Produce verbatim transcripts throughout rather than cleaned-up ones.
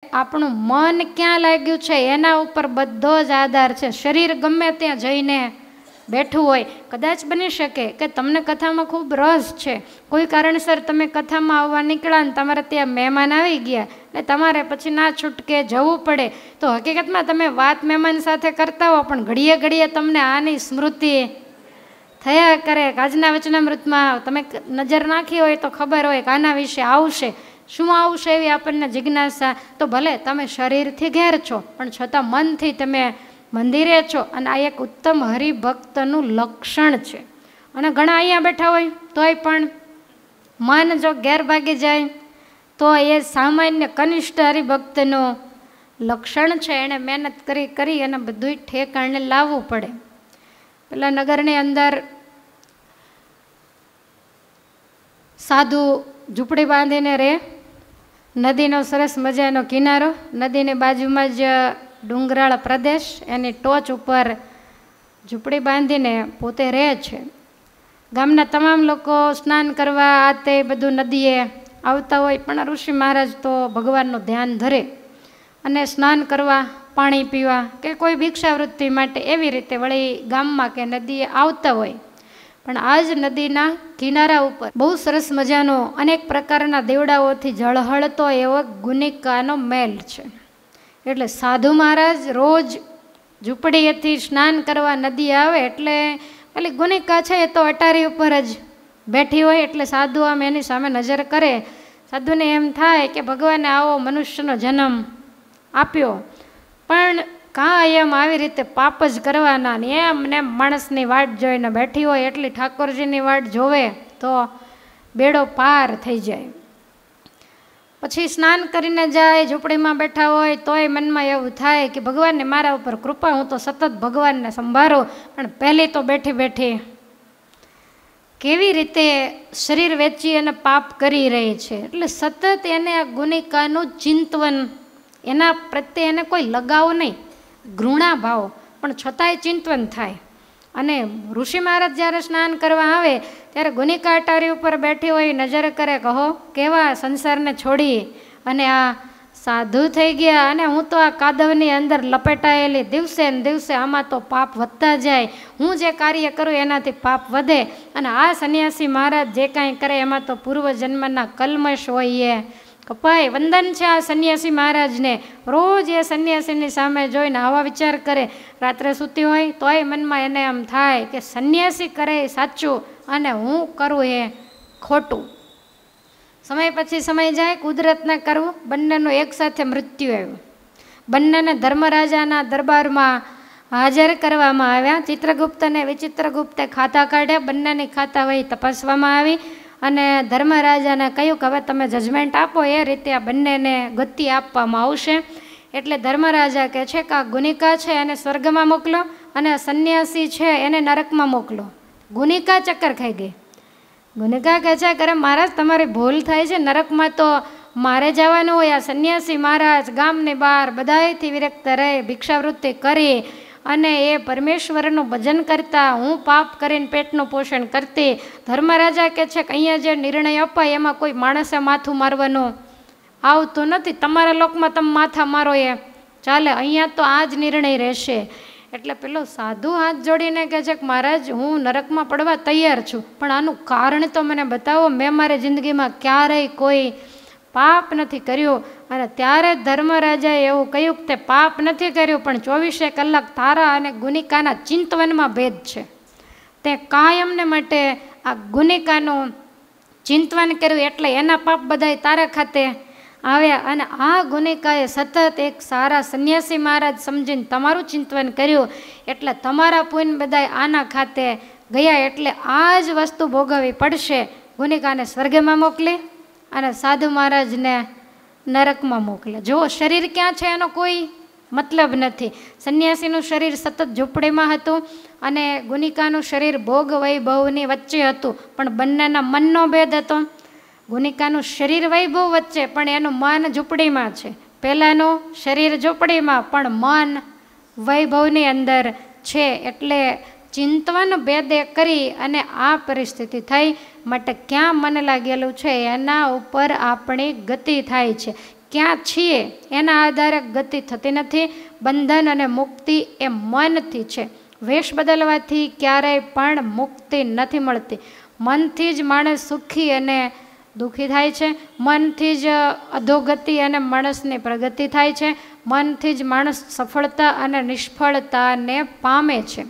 આપણું મન ક્યાં લાગ્યું છે એના ઉપર બધો જ આધાર છે. શરીર ગમે ત્યાં જઈને બેઠું હોય, કદાચ બની શકે કે તમને કથામાં ખૂબ રસ છે, કોઈ કારણસર તમે કથામાં આવવા નીકળ્યા ને તમારે ત્યાં મહેમાન આવી ગયા ને તમારે પછી ના છૂટકે જવું પડે, તો હકીકતમાં તમે વાત મહેમાન સાથે કરતા હો પણ ઘડીએ ઘડીએ તમને આની સ્મૃતિ થયા કરે. આજના વચનામૃતમાં તમે નજર નાખી હોય તો ખબર હોય કે આના વિશે આવશે, શું આવશે એવી આપણને જિજ્ઞાસા. તો ભલે તમે શરીરથી ઘેર છો પણ છતાં મનથી તમે મંદિરે છો, અને આ એક ઉત્તમ હરિભક્તનું લક્ષણ છે. અને ઘણા અહીંયા બેઠા હોય તોય પણ મન જો ઘેર ભાગી જાય તો એ સામાન્ય કનિષ્ઠ હરિભક્તનું લક્ષણ છે. એણે મહેનત કરી કરી અને બધું ઠેકાણે લાવવું પડે. પેલા નગરની અંદર સાધુ ઝૂંપડી બાંધીને રહે, નદીનો સરસ મજાનો કિનારો, નદીની બાજુમાં જ ડુંગરાળ પ્રદેશ, એની ટોચ ઉપર ઝૂંપડી બાંધીને પોતે રહે છે. ગામના તમામ લોકો સ્નાન કરવા આ તે બધું નદીએ આવતા હોય, પણ ઋષિ મહારાજ તો ભગવાનનું ધ્યાન ધરે અને સ્નાન કરવા, પાણી પીવા કે કોઈ ભિક્ષાવૃત્તિ માટે એવી રીતે વળી ગામમાં કે નદીએ આવતા હોય. પણ આજ નદીના કિનારા ઉપર બહુ સરસ મજાનો અનેક પ્રકારના દેવડાઓથી ઝળહળતો એવો ગુનિકાનો મહેલ છે. એટલે સાધુ મહારાજ રોજ ઝૂંપડીએથી સ્નાન કરવા નદી આવે એટલે પેલી ગુનિકા છે એ તો અટારી ઉપર જ બેઠી હોય, એટલે સાધુ આમ એની સામે નજર કરે. સાધુને એમ થાય કે ભગવાને આવો મનુષ્યનો જન્મ આપ્યો, પણ કાયમ આવી રીતે પાપ જ કરવાના ને એમ ને માણસની વાટ જોઈને બેઠી હોય, એટલી ઠાકોરજીની વાટ જોવે તો બેડો પાર થઈ જાય. પછી સ્નાન કરીને જાય, ઝૂંપડીમાં બેઠા હોય તોય મનમાં એવું થાય કે ભગવાનને મારા ઉપર કૃપા, હું તો સતત ભગવાનને સંભાળું, પણ પહેલી તો બેઠી બેઠી કેવી રીતે શરીર વેચી અને પાપ કરી રહી છે. એટલે સતત એને આ ગુનિકાનું ચિંતવન, એના પ્રત્યે એને કોઈ લગાવ નહીં, ઘૃણા ભાવ, પણ છતાંય ચિંતવન થાય. અને ઋષિ મહારાજ જ્યારે સ્નાન કરવા આવે ત્યારે ગુનિકા અટારી ઉપર બેઠી હોય, નજર કરે, કહો કેવા સંસારને છોડી અને આ સાધુ થઈ ગયા, અને હું તો આ કાદવની અંદર લપેટાયેલી, દિવસે ને દિવસે આમાં તો પાપ વધતા જાય, હું જે કાર્ય કરું એનાથી પાપ વધે, અને આ સંન્યાસી મહારાજ જે કાંઈ કરે એમાં તો પૂર્વજન્મના કલ્મશ હોય એ કપાય. વંદન છે આ સંન્યાસી મહારાજને. રોજ એ સંન્યાસીની સામે જોઈને આવા વિચાર કરે. રાત્રે સૂતી હોય તોય મનમાં એને એમ થાય કે સંન્યાસી કરે એ સાચું અને હું કરું એ ખોટું. સમય પછી સમય જાય, કુદરતના કરવું, બંનેનું એકસાથે મૃત્યુ આવ્યું. બંનેને ધર્મરાજાના દરબારમાં હાજર કરવામાં આવ્યા. ચિત્રગુપ્ત અને વિચિત્રગુપ્તે ખાતા કાઢ્યા, બંનેની ખાતા વહી તપાસવામાં આવી અને ધર્મરાજાને કહ્યું કે હવે તમે જજમેન્ટ આપો, એ રીતે આ બંનેને ગતિ આપવામાં આવશે. એટલે ધર્મરાજા કહે છે કે આ ગુનિકા છે એને સ્વર્ગમાં મોકલો અને સંન્યાસી છે એને નરકમાં મોકલો. ગુનિકા ચક્કર ખાઈ ગઈ. ગુનિકા કહે છે કે અરે મહારાજ તમારી ભૂલ થાય છે, નરકમાં તો મારે જવાનું હોય, આ સંન્યાસી મહારાજ ગામની બહાર બધાયથી વિરક્ત રહી, ભિક્ષાવૃત્તિ કરી અને એ પરમેશ્વરનું ભજન કરતા, હું પાપ કરીને પેટનું પોષણ કરતી. ધર્મરાજા કહે છે કે અહીંયા જે નિર્ણય અપાય એમાં કોઈ માણસે માથું મારવાનું આવતું નથી, તમારા લોકમાં તમે માથા મારો એ ચાલે, અહીંયા તો આ જ નિર્ણય રહેશે. એટલે પેલો સાધુ હાથ જોડીને કહે છે કે મહારાજ હું નરકમાં પડવા તૈયાર છું, પણ આનું કારણ તો મને બતાવો, મેં મારી જિંદગીમાં ક્યારેય કોઈ પાપ નથી કર્યું. અને ત્યારે ધર્મરાજાએ એવું કહ્યું કે તે પાપ નથી કર્યું, પણ ચોવીસે કલાક તારા અને ગુનિકાના ચિંતવનમાં ભેદ છે. તે કાયમને માટે આ ગુનિકાનું ચિંતવન કર્યું એટલે એના પાપ બધાય તારા ખાતે આવ્યા. અને આ ગુનિકાએ સતત એક સારા સંન્યાસી મહારાજ સમજીને તમારું ચિંતવન કર્યું એટલે તમારા પુણ્ય બધાય આના ખાતે ગયા. એટલે આ જ વસ્તુ ભોગવવી પડશે. ગુનિકાને સ્વર્ગમાં મોકલી અને સાધુ મહારાજને નરકમાં મોકલે. જો શરીર ક્યાં છે એનો કોઈ મતલબ નથી. સંન્યાસીનું શરીર સતત ઝૂંપડીમાં હતું અને ગુનિકાનું શરીર ભોગ વૈભવની વચ્ચે હતું, પણ બંનેના મનનો ભેદ હતો. ગુનિકાનું શરીર વૈભવ વચ્ચે પણ એનું મન ઝૂંપડીમાં છે. પહેલાંનું શરીર ઝૂંપડીમાં પણ મન વૈભવની અંદર છે. એટલે ચિંતવન ભેદે કરી અને આ પરિસ્થિતિ થઈ. માટે ક્યાં મન લાગેલું છે એના ઉપર આપણી ગતિ થાય છે. ક્યાં છીએ એના આધારે ગતિ થતી નથી. બંધન અને મુક્તિ એ મનથી છે. વેશ બદલવાથી ક્યારેય પણ મુક્તિ નથી મળતી. મનથી જ માણસ સુખી અને દુઃખી થાય છે. મનથી જ અધોગતિ અને માણસની પ્રગતિ થાય છે. મનથી જ માણસ સફળતા અને નિષ્ફળતાને પામે છે.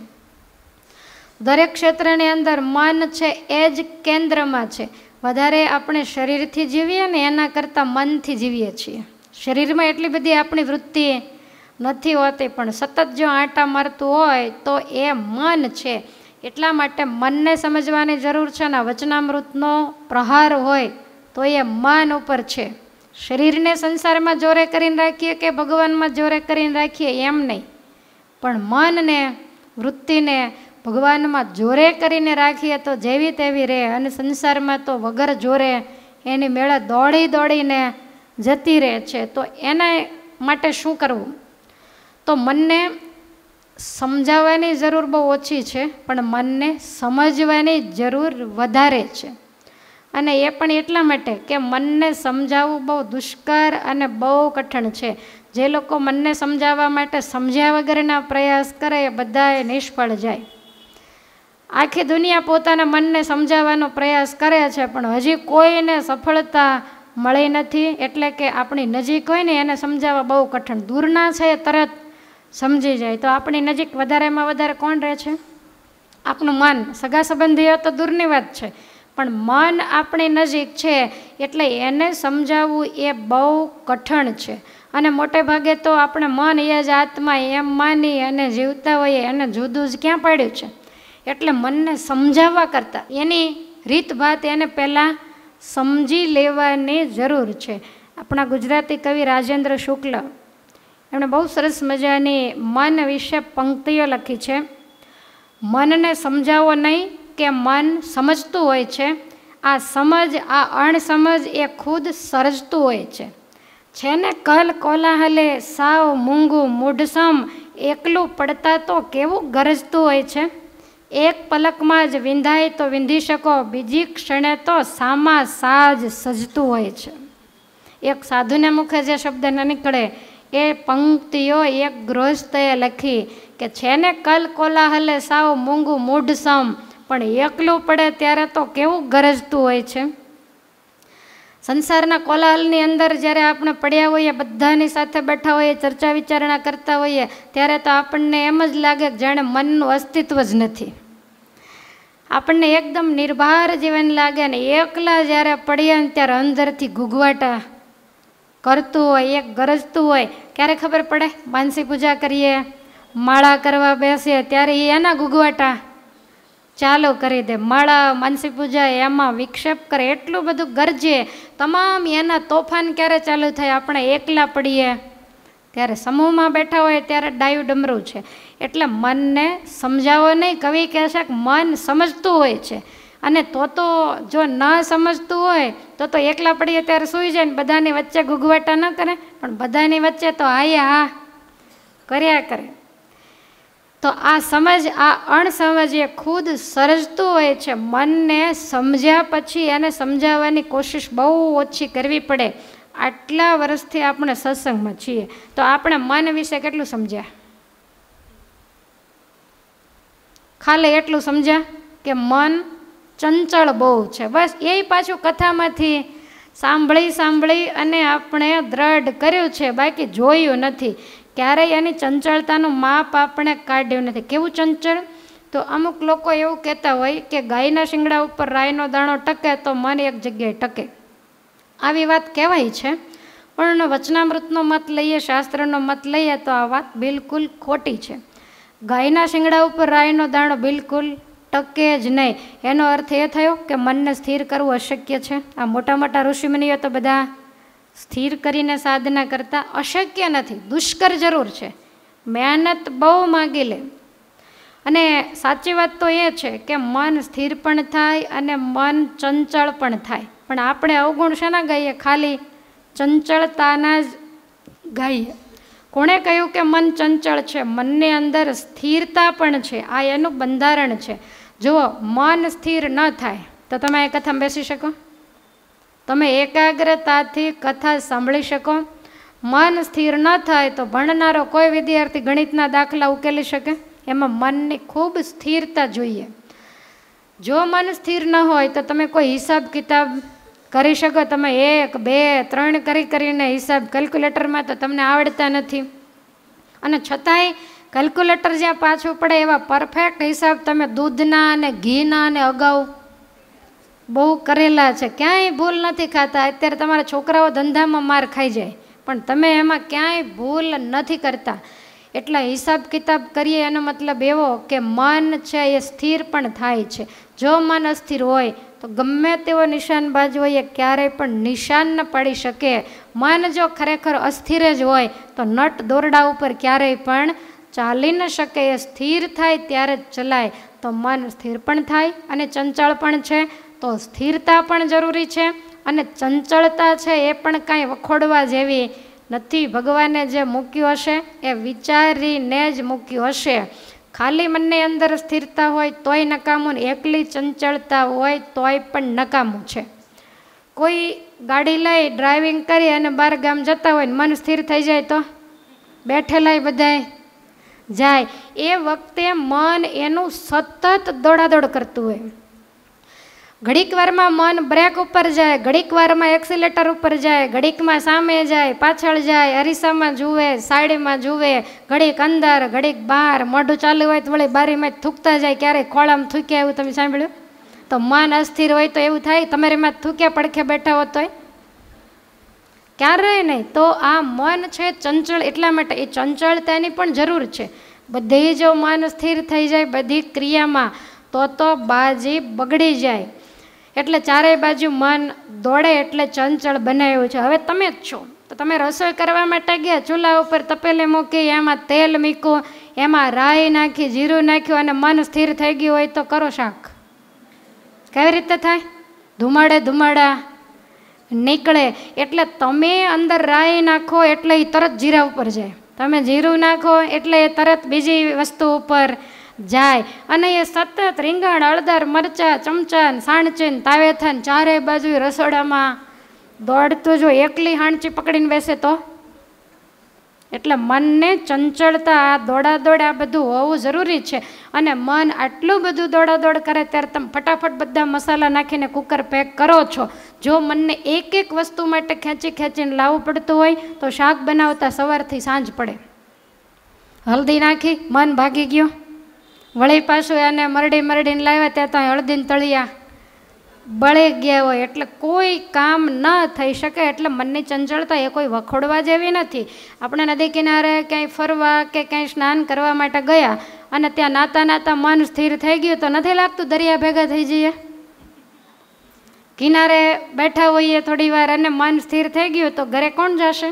દરેક ક્ષેત્રની અંદર મન છે એ જ કેન્દ્રમાં છે. વધારે આપણે શરીરથી જીવીએ ને એના કરતાં મનથી જીવીએ છીએ. શરીરમાં એટલી બધી આપણી વૃત્તિ નથી હોતી, પણ સતત જો આંટા મારતું હોય તો એ મન છે. એટલા માટે મનને સમજવાની જરૂર છે. ને વચનામૃતનો પ્રહાર હોય તો એ મન ઉપર છે. શરીરને સંસારમાં જોરે કરીને રાખીએ કે ભગવાનમાં જોરે કરીને રાખીએ એમ નહીં, પણ મનને વૃત્તિને ભગવાનમાં જોરે કરીને રાખીએ તો જેવી તેવી રહે, અને સંસારમાં તો વગર જોરે એની મેળે દોડી દોડીને જતી રહે છે. તો એના માટે શું કરવું? તો મનને સમજાવવાની જરૂર બહુ ઓછી છે, પણ મનને સમજવાની જરૂર વધારે છે. અને એ પણ એટલા માટે કે મનને સમજાવવું બહુ દુષ્કર અને બહુ કઠણ છે. જે લોકો મનને સમજાવવા માટે સમજ્યા વગરના પ્રયાસ કરે એ બધાએ નિષ્ફળ જાય. આખી દુનિયા પોતાના મનને સમજાવવાનો પ્રયાસ કરે છે, પણ હજી કોઈને સફળતા મળી નથી. એટલે કે આપણી નજીક હોય ને એને સમજાવવા બહુ કઠણ. દૂરના છે એ તરત સમજી જાય. તો આપણી નજીક વધારેમાં વધારે કોણ રહે છે? આપણું મન. સગા સંબંધીઓ તો દૂરની વાત છે, પણ મન આપણી નજીક છે એટલે એને સમજાવવું એ બહુ કઠણ છે. અને મોટે ભાગે તો આપણે મન એ જ આત્મા એમ માની અને જીવતા હોઈએ, એને જુદું જ ક્યાં પાડ્યું છે. એટલે મનને સમજાવવા કરતાં એની રીતભાત એને પહેલાં સમજી લેવાની જરૂર છે. આપણા ગુજરાતી કવિ રાજેન્દ્ર શુક્લ એમણે બહુ સરસ મજાની મન વિશે પંક્તિઓ લખી છે. મનને સમજાવો નહીં કે મન સમજતું હોય છે. આ સમજ, આ અણસમજ એ ખુદ સર્જતું હોય છે. છે ને કલ કોલાહલે સાવ મૂંગું મૂઢસમ, એકલું પડતા તો કેવું ગરજતું હોય છે. એક પલકમાં જ વિંધાય તો વિંધી શકો, બીજી ક્ષણે તો સામા સાજ સજતું હોય છે. એક સાધુને મુખે જે શબ્દ ન નીકળે એ પંક્તિઓ એક ગૃહસ્થએ લખી કે છે ને કલ કોલાહલે સાવ મૂંગું મૂઢસમ, પણ એકલું પડે ત્યારે તો કેવું ગરજતું હોય છે. સંસારના કોલાહલની અંદર જ્યારે આપણે પડ્યા હોઈએ, બધાની સાથે બેઠા હોઈએ, ચર્ચા વિચારણા કરતા હોઈએ, ત્યારે તો આપણને એમ જ લાગે કે જાણે મનનું અસ્તિત્વ જ નથી. આપણને એકદમ નિર્ભાર જીવન લાગે ને એકલા જ્યારે પડીએ ને ત્યારે અંદરથી ઘૂઘવાટા કરતું હોય, એક ગરજતું હોય. ક્યારે ખબર પડે? માનસી પૂજા કરીએ, માળા કરવા બેસીએ ત્યારે એ એના ઘૂઘવાટા ચાલુ કરી દે. માળા, માનસી પૂજા એમાં વિક્ષેપ કરે, એટલું બધું ગરજે. તમામ એના તોફાન ક્યારે ચાલુ થાય? આપણે એકલા પડીએ ત્યારે. સમૂહમાં બેઠા હોય ત્યારે ડાયું ડમરું છે. એટલે મનને સમજાવો નહીં. કવિ કહે છે કે મન સમજતું હોય છે, અને તો તો જો ન સમજતું હોય તો તો એકલા પડીએ ત્યારે સૂઈ જાય ને બધાની વચ્ચે ઘૂઘવાટા ન કરે, પણ બધાની વચ્ચે તો હાય હા કર્યા કરે. તો આ સમજ, આ અણસમજ એ ખુદ સર્જતું હોય છે. મનને સમજ્યા પછી એને સમજાવવાની કોશિશ બહુ ઓછી કરવી પડે. આટલા વર્ષથી આપણે સત્સંગમાં છીએ તો આપણે મન વિશે કેટલું સમજ્યા? ખાલી એટલું સમજ્યા કે મન ચંચળ બહુ છે. બસ એ પાછું કથામાંથી સાંભળી સાંભળી અને આપણે દ્રઢ કર્યું છે, બાકી જોયું નથી. ક્યારેય એની ચંચળતાનું માપ આપણે કાઢ્યું નથી. કેવું ચંચળ? તો અમુક લોકો એવું કહેતા હોય કે ગાયના શિંગડા ઉપર રાઈનો દાણો ટકે તો મન એક જગ્યાએ ટકે. આવી વાત કહેવાય છે, પણ વચનામૃતનો મત લઈએ, શાસ્ત્રનો મત લઈએ તો આ વાત બિલકુલ ખોટી છે. ગાયના શિંગડા ઉપર રાઈનો દાણો બિલકુલ ટકે જ નહીં. એનો અર્થ એ થયો કે મનને સ્થિર કરવું અશક્ય છે. આ મોટા મોટા ઋષિમુનિઓ તો બધા સ્થિર કરીને સાધના કરતા. અશક્ય નથી, દુષ્કર જરૂર છે, મહેનત બહુ માગી લે. અને સાચી વાત તો એ છે કે મન સ્થિર પણ થાય અને મન ચંચળ પણ થાય. પણ આપણે અવગુણ શાના ગાઈએ? ખાલી ચંચળતાના જ ગાઈએ. કોણે કહ્યું કે મન ચંચળ છે? મનની અંદર સ્થિરતા પણ છે. આ એનું બંધારણ છે. જુઓ, મન સ્થિર ન થાય તો તમે એ કથામાં બેસી શકો? તમે એકાગ્રતાથી કથા સાંભળી શકો. મન સ્થિર ન થાય તો ભણનારો કોઈ વિદ્યાર્થી ગણિતના દાખલા ઉકેલી શકે? એમાં મનની ખૂબ સ્થિરતા જોઈએ. જો મન સ્થિર ન હોય તો તમે કોઈ હિસાબ કિતાબ કરી શકો? તમે એક બે ત્રણ કરી કરીને હિસાબ કેલ્ક્યુલેટરમાં તો તમને આવડતા નથી, અને છતાંય કેલ્ક્યુલેટર જ્યાં પાછું પડે એવા પરફેક્ટ હિસાબ તમે દૂધના અને ઘીના અને અગાઉ બહુ કરેલા છે. ક્યાંય ભૂલ નથી ખાતા. અત્યારે તમારા છોકરાઓ ધંધામાં માર ખાઈ જાય, પણ તમે એમાં ક્યાંય ભૂલ નથી કરતા. એટલે હિસાબ કિતાબ કરીએ એનો મતલબ એવો કે મન છે એ સ્થિર પણ થાય છે. જો મન અસ્થિર હોય તો ગમે તેવો નિશાનબાજ હોય એ ક્યારેય પણ નિશાન ન પાડી શકે. મન જો ખરેખર અસ્થિર જ હોય તો નટ દોરડા ઉપર ક્યારેય પણ ચાલી ન શકે. એ સ્થિર થાય ત્યારે જ ચલાય. તો મન સ્થિર પણ થાય અને ચંચળ પણ છે, તો સ્થિરતા પણ જરૂરી છે. અને ચંચળતા છે એ પણ કાંઈ વખોડવા જેવી નથી. ભગવાને જે મૂક્યું હશે એ વિચારીને જ મૂક્યું હશે. ખાલી મનની અંદર સ્થિરતા હોય તોય નકામું, ને એકલી ચંચળતા હોય તોય પણ નકામું છે. કોઈ ગાડી લઈ ડ્રાઇવિંગ કરી અને બહાર ગામ જતા હોય ને મન સ્થિર થઈ જાય તો બેઠેલાય બધાય જાય. એ વખતે મન એનું સતત દોડાદોડ કરતું હોય. ઘડીક વારમાં મન બ્રેક ઉપર જાય, ઘડીક વારમાં એક્સિલેટર ઉપર જાય, ઘડીકમાં સામે જાય, પાછળ જાય, અરીસામાં જુએ, સાઈડમાં જુએ, ઘડીક અંદર ઘડીક બહાર, મોઢું ચાલુ હોય તો વળી બારીમાં થૂકતા જાય. ક્યારેય ખોળામાં થૂક્યા એવું તમે સાંભળ્યું? તો મન અસ્થિર હોય તો એવું થાય? તમારીમાં થૂક્યા પડખે બેઠા હો તોય ક્યારેય નહીં. તો આ મન છે ચંચળ, એટલા માટે એ ચંચળતાની પણ જરૂર છે. બધી જો મન સ્થિર થઈ જાય બધી ક્રિયામાં તો તો બાજી બગડી જાય. એટલે ચારેય બાજુ મન દોડે એટલે ચંચળ બનાવ્યું છે. હવે તમે જ છો તો તમે રસોઈ કરવા માટે ગયા, ચૂલા ઉપર તપેલી મૂકી, એમાં તેલ મૂક્યું, એમાં રાઈ નાખી, જીરું નાખ્યું અને મન સ્થિર થઈ ગયું હોય તો કરો શાક. કેવી રીતે થાય? ધુમાડે ધુમાડા નીકળે. એટલે તમે અંદર રાઈ નાખો એટલે એ તરત જીરા ઉપર જાય, તમે જીરું નાખો એટલે એ તરત બીજી વસ્તુ ઉપર જાય. અને એ સતત રીંગણ, હળદર, મરચાં, ચમચા, સાણચીન, તાવેથાન ચારે બાજુ રસોડામાં દોડતું જો એકલી હાણચી પકડીને બેસે તો. એટલે મનને ચંચળતા, આ દોડાદોડ આ બધું હોવું જરૂરી છે. અને મન આટલું બધું દોડાદોડ કરે ત્યારે તમે ફટાફટ બધા મસાલા નાખીને કુકર પેક કરો છો. જો મનને એક એક વસ્તુ માટે ખેંચી ખેંચીને લાવવું પડતું હોય તો શાક બનાવતા સવારથી સાંજ પડે. હલ્દી નાખી મન ભાગી ગયો, વળી પાછું એને મરડી મરડીને લાવ્યા ત્યાં તો હળદીને તળિયા બળી ગયા હોય. એટલે કોઈ કામ ન થઈ શકે. એટલે મનની ચંચળતા એ કોઈ વખોડવા જેવી નથી. આપણે નદી કિનારે ક્યાંય ફરવા કે ક્યાંય સ્નાન કરવા માટે ગયા અને ત્યાં નાતા નાતા મન સ્થિર થઈ ગયું તો નથી લાગતું દરિયા ભેગા થઈ જઈએ? કિનારે બેઠા હોઈએ થોડી વાર અને મન સ્થિર થઈ ગયું તો ઘરે કોણ જશે?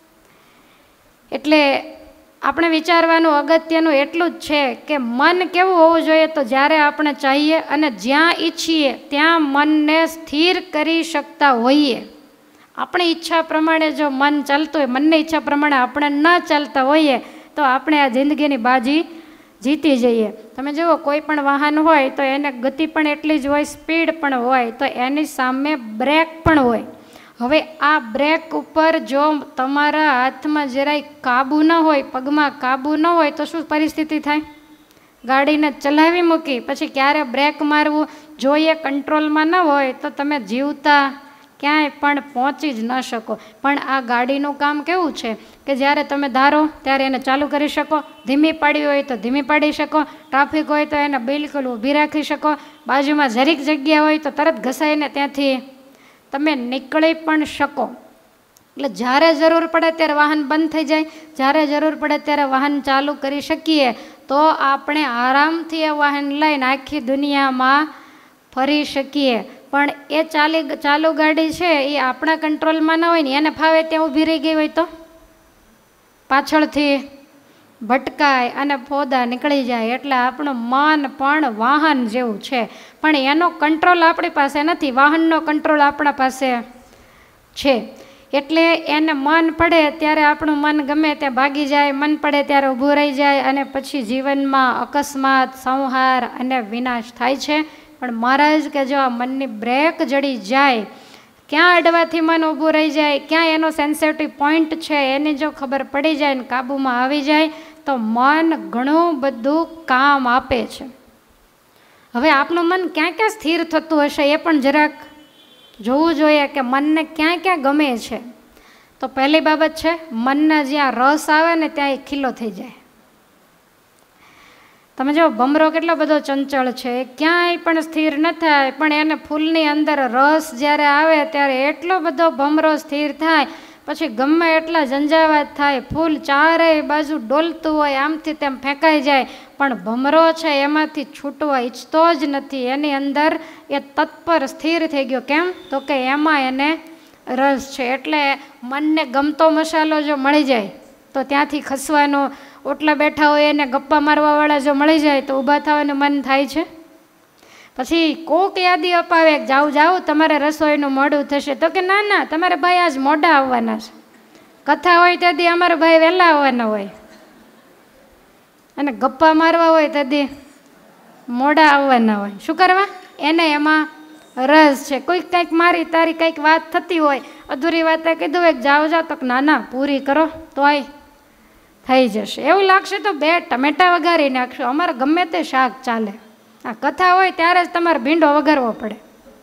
એટલે આપણે વિચારવાનું અગત્યનું એટલું જ છે કે મન કેવું હોવું જોઈએ? તો જ્યારે આપણે ચાહીએ અને જ્યાં ઈચ્છીએ ત્યાં મનને સ્થિર કરી શકતા હોઈએ. આપણી ઈચ્છા પ્રમાણે જો મન ચાલતું હોય, મનની ઈચ્છા પ્રમાણે આપણે ન ચાલતા હોઈએ તો આપણે આ જિંદગીની બાજી જીતી જઈએ. તમે જુઓ કોઈ પણ વાહન હોય તો એને ગતિ પણ એટલી જ હોય, સ્પીડ પણ હોય, તો એની સામે બ્રેક પણ હોય. હવે આ બ્રેક ઉપર જો તમારા હાથમાં જરાય કાબુ ન હોય, પગમાં કાબુ ન હોય તો શું પરિસ્થિતિ થાય? ગાડીને ચલાવી મૂકી પછી ક્યારે બ્રેક મારવું જોઈએ કંટ્રોલમાં ન હોય તો તમે જીવતા ક્યાંય પણ પહોંચી જ ન શકો. પણ આ ગાડીનું કામ કેવું છે કે જ્યારે તમે ધારો ત્યારે એને ચાલુ કરી શકો, ધીમી પાડી હોય તો ધીમી પાડી શકો, ટ્રાફિક હોય તો એને બિલકુલ ઊભી રાખી શકો, બાજુમાં જરીક જગ્યા હોય તો તરત ઘસાઈને ત્યાંથી તમે નીકળી પણ શકો. એટલે જ્યારે જરૂર પડે ત્યારે વાહન બંધ થઈ જાય, જ્યારે જરૂર પડે ત્યારે વાહન ચાલુ કરી શકીએ તો આપણે આરામથી એ વાહન લઈને આખી દુનિયામાં ફરી શકીએ. પણ એ ચાલી ચાલુ ગાડી છે એ આપણા કંટ્રોલમાં ન હોય ને, એને ફાવે ત્યાં ઊભી રહી ગઈ હોય તો પાછળથી ભટકાય અને ફોદા નીકળી જાય. એટલે આપણું મન પણ વાહન જેવું છે, પણ એનો કંટ્રોલ આપણી પાસે નથી, વાહનનો કંટ્રોલ આપણા પાસે છે. એટલે એને મન પડે ત્યારે આપણું મન ગમે ત્યાં ભાગી જાય, મન પડે ત્યારે ઊભું રહી જાય અને પછી જીવનમાં અકસ્માત, સંહાર અને વિનાશ થાય છે. પણ મહારાજ કે જો આ મનની બ્રેક જડી જાય ક્યાં અડવાથી મન ઊભું રહી જાય, ક્યાં એનો સેન્સિટિવ પોઈન્ટ છે એની જો ખબર પડી જાય ને કાબૂમાં આવી જાય તો મન ઘણું બધું કામ આપે છે. હવે આપણું મન ક્યાં ક્યાં સ્થિર થતું હશે એ પણ જરાક જોવું જોઈએ કે મનને ક્યાં ક્યાં ગમે છે. તો પહેલી બાબત છે, મનને જ્યાં રસ આવે ને ત્યાં એ ખીલ્લો થઈ જાય. તમે જો ભમરો કેટલો બધો ચંચળ છે, ક્યાંય પણ સ્થિર ન થાય, પણ એને ફૂલની અંદર રસ જ્યારે આવે ત્યારે એટલો બધો ભમરો સ્થિર થાય, પછી ગમે એટલા ઝંઝાવાત થાય, ફૂલ ચારેય બાજુ ડોલતું હોય, આમથી તેમ ફેંકાઈ જાય, પણ ભમરો છે એમાંથી છૂટવા ઈચ્છતો જ નથી. એની અંદર એ તત્પર સ્થિર થઈ ગયો. કેમ? તો કે એમાં એને રસ છે. એટલે મનને ગમતો મસાલો જો મળી જાય તો ત્યાંથી ખસવાનો, ઓટલા બેઠા હોય એને ગપ્પા મારવાવાળા જો મળી જાય તો ઊભા થવાનું મન થાય છે. પછી કોક યાદી અપાવે, જાઉં જાઉં તમારે રસોઈનું મોડું થશે, તો કે ના ના તમારે ભાઈ આજ મોડા આવવાના છે. કથા હોય તેથી અમારા ભાઈ વહેલા આવવાના હોય, અને ગપ્પા મારવા હોય તેથી મોડા આવવાના હોય. શું કરવા? એને એમાં રસ છે. કોઈક કંઈક મારી તારી કંઈક વાત થતી હોય, અધૂરી વાતે કીધું હોય જાઓ જાઓ, તો ના ના પૂરી કરો તોય થઈ જશે. એવું લાગશે તો બે ટમેટા વઘારી નાખશો, અમારે ગમે તે શાક ચાલે. આ કથા હોય ત્યારે જ તમારે ભીંડો વઘારવો પડે,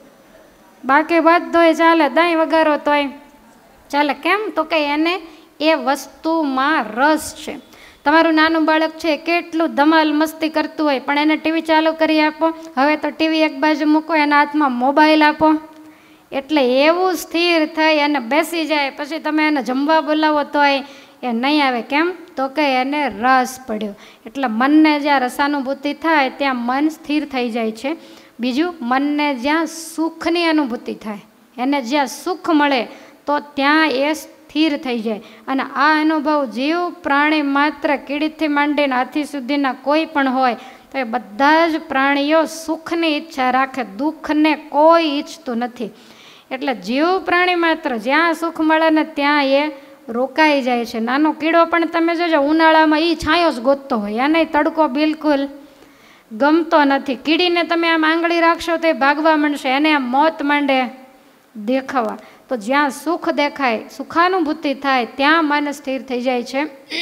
બાકી બધુંય ચાલે, દહીં વઘારો તોય ચાલે. કેમ? તો કે એને એ વસ્તુમાં રસ છે. તમારું નાનું બાળક છે કેટલું ધમાલ મસ્તી કરતું હોય, પણ એને ટીવી ચાલુ કરી આપો, હવે તો ટીવી એક બાજુ મૂકો, એના હાથમાં મોબાઈલ આપો, એટલે એવું સ્થિર થઈ અને બેસી જાય. પછી તમે એને જમવા બોલાવો તોય એ નહીં આવે. કેમ? તો કે એને રસ પડ્યો. એટલે મનને જ્યાં રસાનુભૂતિ થાય ત્યાં મન સ્થિર થઈ જાય છે. બીજું, મનને જ્યાં સુખની અનુભૂતિ થાય, એને જ્યાં સુખ મળે તો ત્યાં એ સ્થિર થઈ જાય. અને આ અનુભવ જીવ પ્રાણી માત્ર કીડીથી માંડીને હાથી સુધીના કોઈ પણ હોય તો એ બધા જ પ્રાણીઓ સુખની ઈચ્છા રાખે, દુઃખને કોઈ ઈચ્છતું નથી. એટલે જીવ પ્રાણી માત્ર જ્યાં સુખ મળે ને ત્યાં એ રોકાઈ જાય છે. નાનો કીડો પણ તમે જોજો ઉનાળામાં એ છાંયો જ ગોતતો હોય, એને તડકો બિલકુલ ગમતો નથી. કીડીને તમે આમ આંગળી રાખશો તો એ ભાગવા માંડશે, એને આમ મોત માંડે દેખાવા. તો જ્યાં સુખ દેખાય, સુખાનુભૂતિ થાય ત્યાં મન સ્થિર થઈ જાય છે.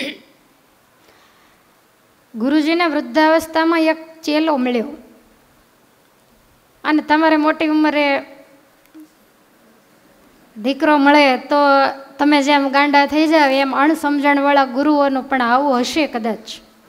ગુરુજીને વૃદ્ધાવસ્થામાં એક ચેલો મળ્યો, અને તમારે મોટી ઉંમરે દીકરો મળે તો તમે જેમ ગાંડા થઈ જાવ એમ અણસમજણવાળા ગુરુઓનું પણ આવું હશે કદાચ.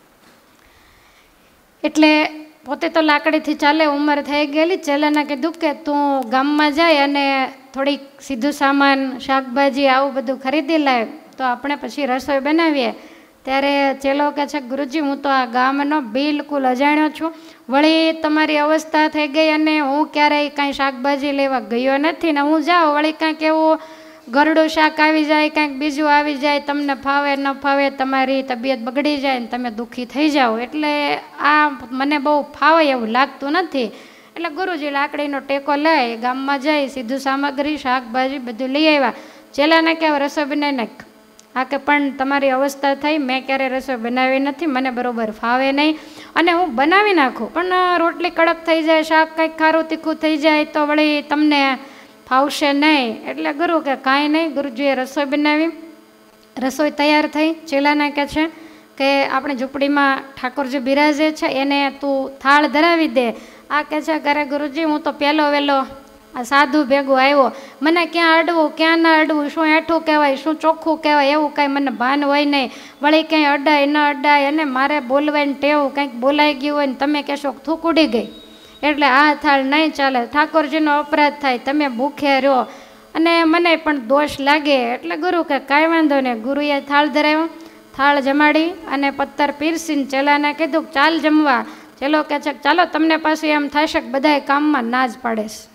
એટલે પોતે તો લાકડીથી ચાલે, ઉંમર થઈ ગયેલી. ચેલાને કીધું કે તું ગામમાં જાય અને થોડીક સીધું સામાન, શાકભાજી આવું બધું ખરીદી લાય, તો આપણે પછી રસોઈ બનાવીએ. ત્યારે ચેલો કહે છે, ગુરુજી હું તો આ ગામનો બિલકુલ અજાણ્યો છું, વળી તમારી અવસ્થા થઈ ગઈ અને હું ક્યારેય કાંઈ શાકભાજી લેવા ગયો નથી, ને હું જાઉં વળી કાંઈક એવું ગરડું શાક આવી જાય, કાંઈક બીજું આવી જાય, તમને ફાવે ન ફાવે, તમારી તબિયત બગડી જાય ને તમે દુઃખી થઈ જાઓ, એટલે આ મને બહુ ફાવે એવું લાગતું નથી. એટલે ગુરુજી લાકડીનો ટેકો લઈ ગામમાં જઈ સીધું સામગ્રી, શાકભાજી બધું લઈ આવ્યા. ચેલાને કહેવાય રસોઈ બનાવી નાખ. હા કે પણ તમારી અવસ્થા થઈ, મેં ક્યારેય રસોઈ બનાવી નથી, મને બરોબર ફાવે નહીં, અને હું બનાવી નાખું પણ રોટલી કડક થઈ જાય, શાક કંઈક ખારું તીખું થઈ જાય તો વળી તમને ફાવશે નહીં. એટલે ગુરુ કે કાંઈ નહીં. ગુરુજીએ રસોઈ બનાવી, રસોઈ તૈયાર થઈ. ચેલાને કહે છે કે આપણે ઝૂંપડીમાં ઠાકોરજી બિરાજે છે એને તું થાળ ધરાવી દે. આ કહે છે ઘરે ગુરુજી હું તો પહેલો વહેલો આ સાધુ ભેગું આવ્યો, મને ક્યાં અડવું ક્યાં ના અડવું, શું એઠું કહેવાય શું ચોખ્ખું કહેવાય એવું કાંઈ મને ભાન હોય નહીં, વળી ક્યાંય અડાય ન અડાય, અને મારે બોલવાની ટેવ કંઈક બોલાઈ ગયું હોય ને તમે કહેશો થૂક ઉડી ગઈ, એટલે આ થાળ નહીં ચાલે, ઠાકોરજીનો અપરાધ થાય, તમે ભૂખ્યા રહો અને મને પણ દોષ લાગે. એટલે ગુરુ કે કાંઈ વાંધો નહીં. ગુરુએ થાળ ધરાવ્યો, થાળ જમાડી અને પત્તર પીરસીને ચેલાને કીધું ચાલ જમવા. ચેલો કહે છે ચાલો, તમને પાછું એમ થશે કે બધાય કામમાં ના જ પાડે છે.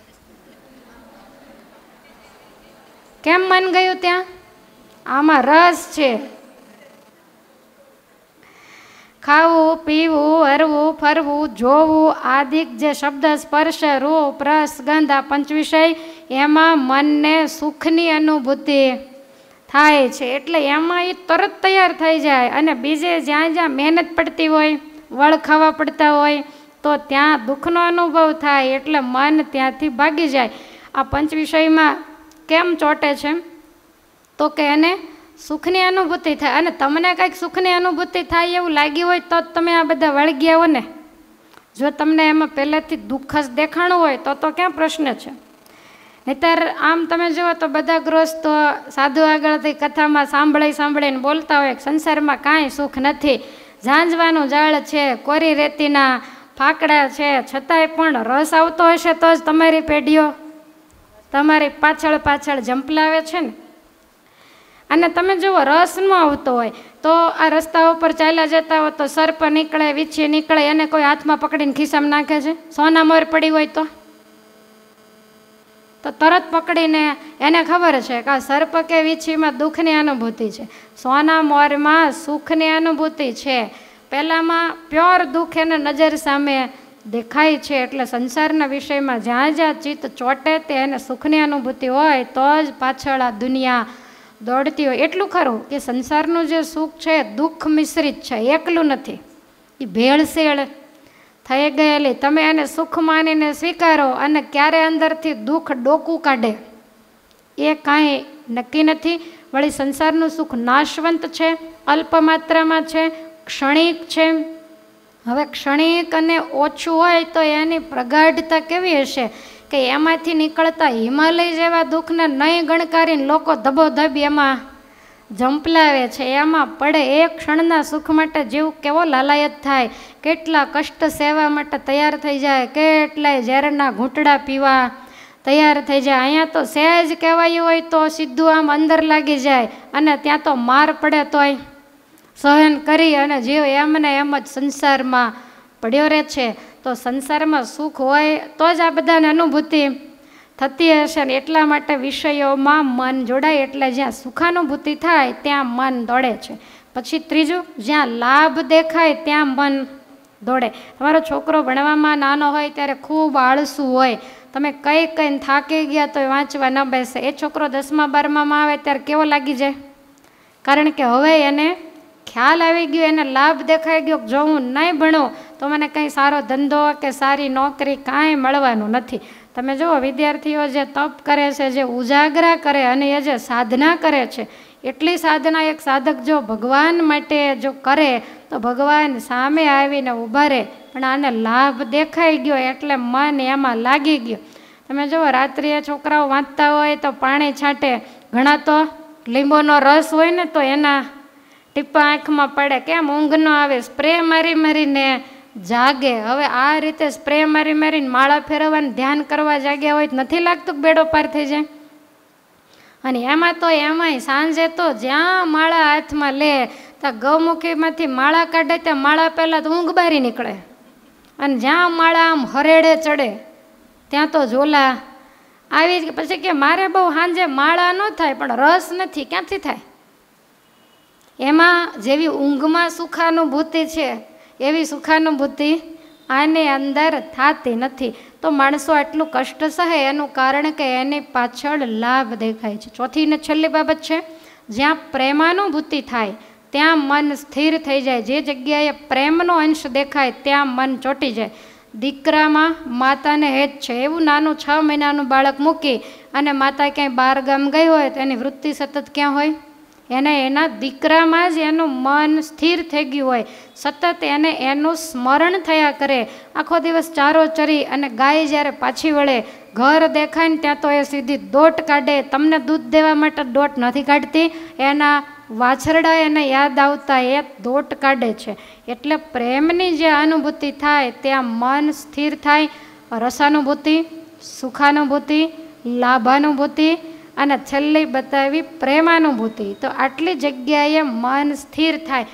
કેમ મન ગયું ત્યાં? આમાં રસ છે. ખાવું, પીવું, હરવું, ફરવું, જોવું, આદિક જે શબ્દ, સ્પર્શ, રૂપ, રસ, ગંધ આ પંચ વિષય, એમાં મનને સુખની અનુભૂતિ થાય છે. એટલે એમાં એ તરત તૈયાર થઈ જાય. અને બીજે જ્યાં જ્યાં મહેનત પડતી હોય, વળ ખાવા પડતા હોય તો ત્યાં દુઃખનો અનુભવ થાય, એટલે મન ત્યાંથી ભાગી જાય. આ પંચ વિષયમાં કેમ ચોંટે છે? તો કે એને સુખની અનુભૂતિ થાય. અને તમને કંઈક સુખની અનુભૂતિ થાય એવું લાગ્યું હોય તો જ તમે આ બધા વળગ્યા હો ને. જો તમને એમાં પહેલેથી દુઃખ જ દેખાણું હોય તો તો ક્યાં પ્રશ્ન છે? નહીતર આમ તમે જુઓ તો બધા ગૃહસ્થો સાધુ આગળથી કથામાં સાંભળી સાંભળીને બોલતા હોય સંસારમાં કાંઈ સુખ નથી, ઝાંઝવાનું ઝાડ છે, કોરી રેતીના ફાકડા છે, છતાંય પણ રસ આવતો હશે તો જ તમારી પેઢીઓ તમારી પાછળ પાછળ ઝંપલાવે છે ને. અને તમે જુઓ રસ ન આવતો હોય તો આ રસ્તા ઉપર ચાલ્યા જતા હોય તો સર્પ નીકળે, વીછી નીકળે, એને કોઈ હાથમાં પકડીને ખિસ્સામાં નાખે છે? સોના મોર પડી હોય તો તો તરત પકડીને એને ખબર છે કે આ સર્પ કે વીછીમાં દુઃખની અનુભૂતિ છે, સોના મોરમાં સુખની અનુભૂતિ છે. પહેલાંમાં પ્યોર દુઃખ એને નજર સામે દેખાય છે. એટલે સંસારના વિષયમાં જ્યાં જ્યાં ચિત્ત ચોટે તે એને સુખની અનુભૂતિ હોય તો જ પાછળ આ દુનિયા દોડતી હોય. એટલું ખરું કે સંસારનું જે સુખ છે દુઃખ મિશ્રિત છે, એકલું નથી, એ ભેળસેળ થઈ ગયેલી. તમે એને સુખ માનીને સ્વીકારો અને ક્યારે અંદરથી દુઃખ ડોકું કાઢે એ કાંઈ નક્કી નથી. વળી સંસારનું સુખ નાશવંત છે, અલ્પ માત્રામાં છે, ક્ષણિક છે. હવે ક્ષણિક અને ઓછું હોય તો એની પ્રગાઢતા કેવી હશે કે એમાંથી નીકળતા હિમાલય જેવા દુઃખને નહીં ગણકારીને લોકો ધબોધબ એમાં ઝંપલાવે છે, એમાં પડે. એક ક્ષણના સુખ માટે જીવ કેવો લાલાયત થાય, કેટલા કષ્ટ સેવા માટે તૈયાર થઈ જાય, કેટલાય ઝેરના ઘૂંટડા પીવા તૈયાર થઈ જાય. અહીંયા તો સહેજ કહેવાયું હોય તો સીધું આમ અંદર લાગી જાય અને ત્યાં તો માર પડે તોય સહન કરી અને જીવ એમને એમ જ સંસારમાં પડ્યો રહે છે. તો સંસારમાં સુખ હોય તો જ આ બધાને અનુભૂતિ થતી હશે ને. એટલા માટે વિષયોમાં મન જોડાય એટલે જ્યાં સુખાનુભૂતિ થાય ત્યાં મન દોડે છે. પછી ત્રીજું, જ્યાં લાભ દેખાય ત્યાં મન દોડે. તમારો છોકરો ભણવામાં નાનો હોય ત્યારે ખૂબ આળસુ હોય, તમે કઈ કઈને થાકી ગયા તો વાંચવા ન બેસે. એ છોકરો દસમા બારમામાં આવે ત્યારે કેવો લાગી જાય? કારણ કે હવે એને ખ્યાલ આવી ગયો, એને લાભ દેખાઈ ગયો, જો હું નહીં ભણું તો મને કંઈ સારો ધંધો કે સારી નોકરી કાંઈ મળવાનું નથી. તમે જુઓ વિદ્યાર્થીઓ જે તપ કરે છે, જે ઉજાગરા કરે અને એ જે સાધના કરે છે, એટલી સાધના એક સાધક જો ભગવાન માટે જો કરે તો ભગવાન સામે આવીને ઊભા રહે. પણ આને લાભ દેખાઈ ગયો એટલે મન એમાં લાગી ગયો. તમે જુઓ રાત્રિએ છોકરાઓ વાંચતા હોય તો પાણી છાંટે, ઘણા તો લીંબોનો રસ હોય ને તો એના ટીપા આંખમાં પડે, કેમ ઊંઘ ન આવે, સ્પ્રે મારી મારીને જાગે. હવે આ રીતે સ્પ્રે મારી મારીને માળા ફેરવવાનું ધ્યાન કરવા જાગ્યા હોય નથી લાગતું કે બેડો પાર થઈ જાય? અને એમાં તો એમાંય સાંજે તો જ્યાં માળા હાથમાં લે ત્યાં ગૌમુખીમાંથી માળા કાઢે ત્યાં માળા પહેલાં તો ઊંઘ બારી નીકળે, અને જ્યાં માળા આમ હરેડે ચડે ત્યાં તો ઝોલા આવી જ. પછી કે મારે બહુ સાંજે માળા ન થાય, પણ રસ નથી, ક્યાંથી થાય? એમાં જેવી ઊંઘમાં સુખાનુભૂતિ છે એવી સુખાનુભૂતિ આની અંદર થતી નથી. તો માણસો આટલું કષ્ટ સહે એનું કારણ કે એની પાછળ લાભ દેખાય છે. ચોથી ને છેલ્લી બાબત છે, જ્યાં પ્રેમાનુભૂતિ થાય ત્યાં મન સ્થિર થઈ જાય. જે જગ્યાએ પ્રેમનો અંશ દેખાય ત્યાં મન ચોંટી જાય. દીકરામાં માતાને હેત છે. એવું નાનું છ મહિનાનું બાળક મૂકી અને માતા ક્યાંય બહાર ગામ ગઈ હોય તો એની વૃત્તિ સતત ક્યાં હોય? એને એના દીકરામાં જ એનું મન સ્થિર થઈ ગયું હોય. સતત એને એનું સ્મરણ થયા કરે. આખો દિવસ ચારો ચરી અને ગાય જ્યારે પાછી વળે, ઘર દેખાય ને ત્યાં તો એ સીધી દોટ કાઢે. તમને દૂધ દેવા માટે દોટ નથી કાઢતી, એના વાછરડા એને યાદ આવતા એ દોટ કાઢે છે. એટલે પ્રેમની જે અનુભૂતિ થાય ત્યાં મન સ્થિર થાય. રસાનુભૂતિ, સુખાનુભૂતિ, લાભાનુભૂતિ અને છેલ્લી બતાવી પ્રેમાનુભૂતિ. તો આટલી જગ્યાએ મન સ્થિર થાય.